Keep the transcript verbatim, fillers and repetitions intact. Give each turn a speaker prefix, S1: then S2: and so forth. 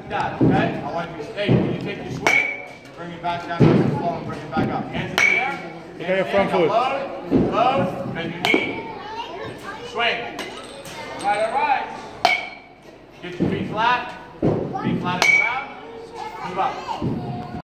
S1: that, okay? I want you to stay. When you take your swing, bring it back down to the floor and bring it back up. Hands in the air. Hands
S2: Okay,
S1: in the
S2: front
S1: air.
S2: foot.
S1: Load, load, bend your knee. Swing. All right, all right. Get your feet flat. Feet flat on the ground. Move up.